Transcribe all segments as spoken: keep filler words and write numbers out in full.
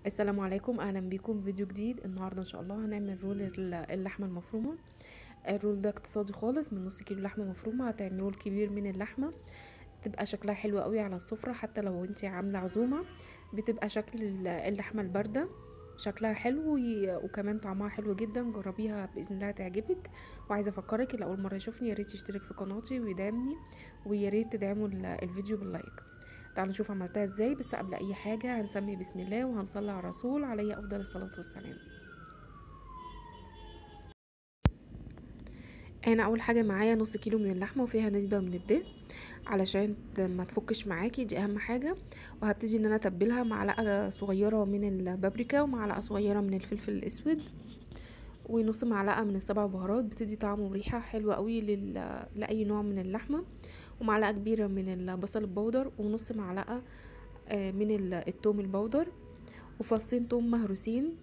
السلام عليكم، اهلا بيكم في فيديو جديد. النهارده ان شاء الله هنعمل رول ال- اللحمه المفرومه. الرول ده اقتصادي خالص، من نص كيلو لحمه مفرومه هتعملوا رول كبير من اللحمه. تبقى شكلها حلو قوي على السفره، حتى لو انت عامله عزومه بتبقى شكل ال- اللحمه البارده شكلها حلو وي- وكمان طعمها حلو جدا. جربيها باذن الله هتعجبك. وعايزه افكرك اللي اول مره يشوفني يا ريت يشترك في قناتي ويدعمني، ويا ريت تدعموا ال- الفيديو باللايك. تعالوا نشوف عملتها ازاي. بس قبل اي حاجة هنسمي بسم الله وهنصلي على الرسول عليه افضل الصلاة والسلام. هنا اول حاجة معايا نص كيلو من اللحمة وفيها نسبة من الدهن علشان ما تفكش معاكي، دي اهم حاجة. وهبتدي ان انا اتبلها معلقة صغيرة من البابريكا ومعلقة صغيرة من الفلفل الاسود ونص معلقة من السبع بهارات، بتدي طعم وريحة حلوة قوي لل... لأي نوع من اللحمة. ومعلقة كبيرة من البصل البودر ونص معلقة آه، من ال- التوم البودر وفصين توم مهروسين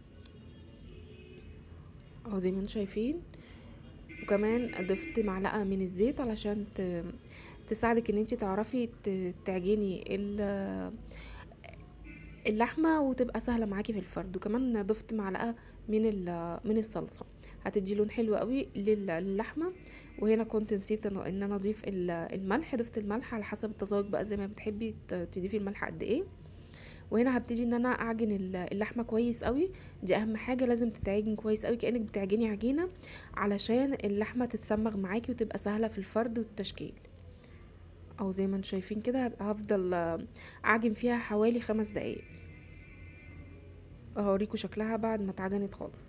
اهو زي ما انتم شايفين. وكمان ضفت معلقه من الزيت علشان ت- تساعدك ان انت تعرفي ت- تعجني ال- اللحمه وتبقى سهله معاكي في الفرد. وكمان ضفت معلقه من ال- من الصلصه، هتدي لون حلو قوي لل- للحمه. وهنا كنت نسيت ان إن انا اضيف ال- الملح. ضفت الملح على حسب التذوق بقى، زي ما بتحبي ت- تضيفي الملح قد ايه. وهنا هبتدي ان انا اعجن ال- اللحمه كويس قوي. دي اهم حاجه، لازم تتعجن كويس قوي كانك بتعجني عجينه علشان اللحمه تتسمغ معاكي وتبقى سهله في الفرد والتشكيل. او زي ما انتم شايفين كده هبقى- هفضل آه، اعجن فيها حوالي خمس دقايق. اهوريكوا شكلها بعد ما اتعجنت خالص.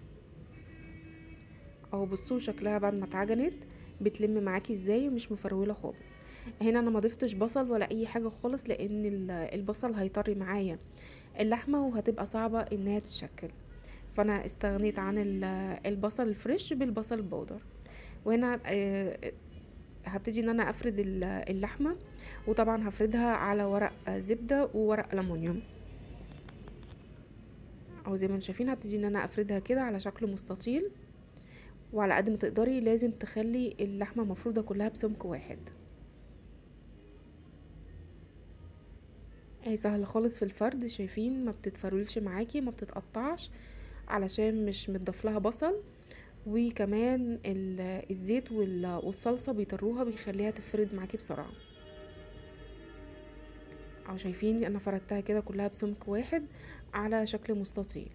اهو بصوا شكلها بعد ما اتعجنت بتلم معاكي ازاي ومش مفروله خالص. هنا انا ما ضفتش بصل ولا اي حاجه خالص لان ال- البصل هيطري معايا اللحمه وهتبقى صعبه انها تتشكل. فانا استغنيت عن ال- البصل الفريش بالبصل البودر. وهنا آه، هبتدي ان انا افرد ال- اللحمه. وطبعا هفردها على ورق آه، زبده وورق الومنيوم. او زي ما انتم شايفين هبتدي ان انا افردها كده على شكل مستطيل. وعلى قد ما تقدري لازم تخلي اللحمه مفروده كلها بسمك واحد. هي سهله خالص في الفرد، شايفين ما بتتفرولش معاكي ما بتتقطعش علشان مش متضاف لها بصل. وكمان ال- الزيت وال- والصلصه بيطروها بيخليها تفرد معاكي بسرعه. او شايفين انا فردتها كده كلها بسمك واحد على شكل مستطيل.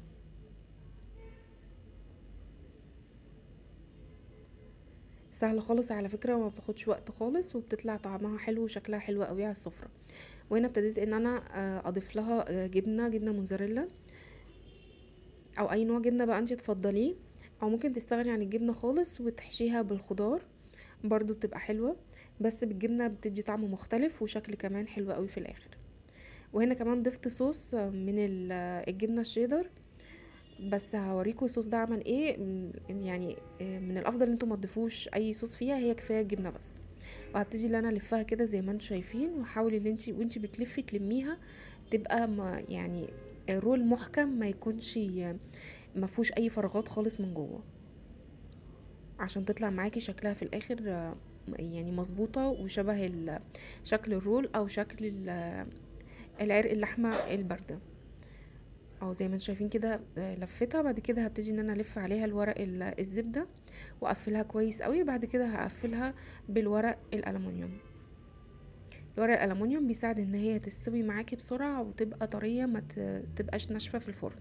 سهله خالص على فكره وما بتاخدش وقت خالص وبتطلع طعمها حلو وشكلها حلو قوي على السفره. وهنا ابتديت ان انا آه، اضيف لها آه، جبنه جبنه موتزاريلا او اي نوع جبنه بقى انت تفضليه. او ممكن تستغني عن الجبنه خالص وتحشيها بالخضار، برضو بتبقى حلوه. بس بالجبنه بتدي طعم مختلف وشكل كمان حلو قوي في الاخر. وهنا كمان ضفت صوص آه، من ال- آه، الجبنه الشيدر. بس هوريكم الصوص ده عمل ايه. م- يعني آه، من الافضل ان انتم ما تضيفوش اي صوص فيها، هي كفايه جبنه بس. وهبتدي ان انا الفها كده زي ما انتم شايفين، وحاولي ان انت وانت بتلفي تلميها تبقى ما يعني رول محكم، ما يكونش ما فيهوش اي فراغات خالص من جوه، عشان تطلع معاكي شكلها في الاخر آه، يعني مظبوطه وشبه ال- شكل الرول او شكل ال- العرق اللحمه البارده. او زي ما انتم شايفين كده آه، لفتها. بعد كده هبتدي ان انا الف عليها الورق ال- الزبده واقفلها كويس قوي. بعد كده هقفلها بالورق الالومنيوم. الورق الالومنيوم بيساعد ان هي تستوي معاكي بسرعه وتبقى طريه ما ت- تبقاش ناشفه في الفرن.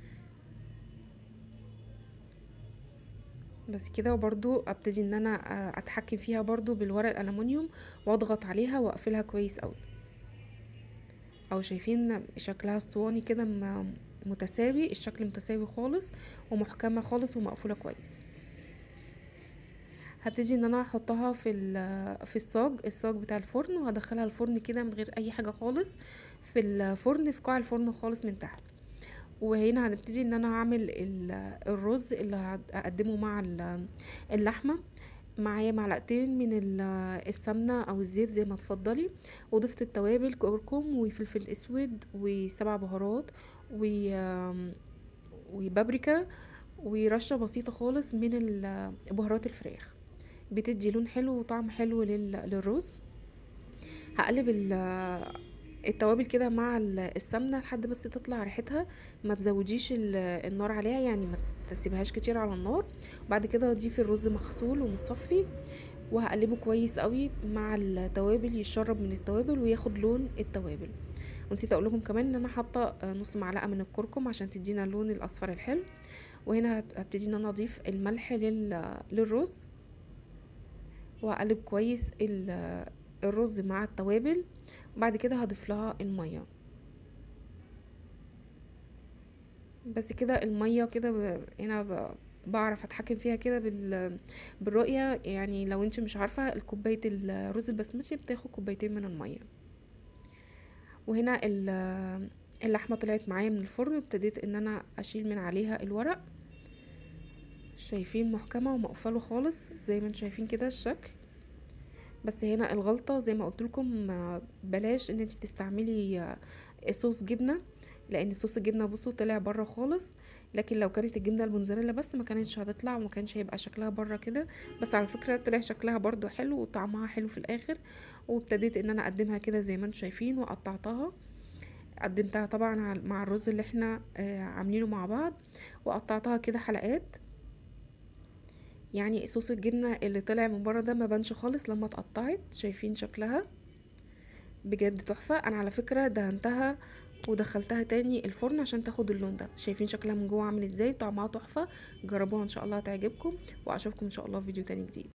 بس كده. وبرضو ابتدي ان انا آه، اتحكم فيها برضو بالورق الالومنيوم واضغط عليها واقفلها كويس قوي. او شايفين شكلها اسطواني كده م- متساوي، الشكل متساوي خالص ومحكمه خالص ومقفوله كويس. هبتدي ان انا احطها في ال- في الصاج الصاج بتاع الفرن وهدخلها الفرن كده من غير اي حاجه خالص، في الفرن في قاع الفرن خالص من تحت. وهنا هنبتدي ان انا هعمل ال- الرز اللي هقدمه مع ال- اللحمه. معايا معلقتين من ال- السمنه او الزيت زي ما تفضلي. وضفت التوابل كركم وفلفل اسود وسبع بهارات و- وبابريكا ورشه بسيطه خالص من ال- بهارات الفراخ، بتدي لون حلو وطعم حلو لل- للرز. هقلب ال- التوابل كده مع ال- السمنه لحد بس تطلع ريحتها. ما تزوديش ال- النار عليها، يعني ما تسيبهاش كتير على النار. وبعد كده اضيفي الرز مغسول ومتصفي، وهقلبه كويس قوي مع التوابل، يشرب من التوابل وياخد لون التوابل. ونسيت اقول لكم كمان ان انا حاطه آه، نص معلقه من الكركم عشان تدينا اللون الاصفر الحلو. وهنا هت- هبتدي ان انا اضيف الملح لل... للرز، وهقلب كويس ال- الرز مع التوابل. وبعد كده هضيف لها الميه. بس كده الميه كده ب... هنا ب... بعرف اتحكم فيها كده بال... بالرؤيه. يعني لو انت مش عارفه، الكوبايه الرز البسمتي بتاخد كوبايتين من الميه. وهنا ال- اللحمه طلعت معايا من الفرن، ابتديت ان انا اشيل من عليها الورق. شايفين محكمه ومقفله خالص زي ما انتم شايفين كده الشكل. بس هنا الغلطة زي ما قلت لكم، بلاش ان انت تستعملي آه، صوص جبنة، لان صوص الجبنة بصوا طلع بره خالص. لكن لو كانت الجبنة الموتزاريلا بس ما كانتش هتطلع وما كانش هيبقى شكلها بره كده. بس على فكرة طلع شكلها برضو حلو وطعمها حلو في الاخر. وابتديت ان انا اقدمها كده زي ما انتم شايفين، وقطعتها. قدمتها طبعا على- مع الرز اللي احنا آه، عاملينه مع بعض، وقطعتها كده حلقات. يعني صوص الجبنة اللي طلع من بره ده ما بانش خالص لما اتقطعت. شايفين شكلها بجد تحفة. انا على فكرة دهنتها ودخلتها تاني الفرن عشان تاخد اللون ده. شايفين شكلها من جوه عامل ازاي؟ طعمها تحفة. جربوها ان شاء الله هتعجبكم، واشوفكم ان شاء الله في فيديو تاني جديد.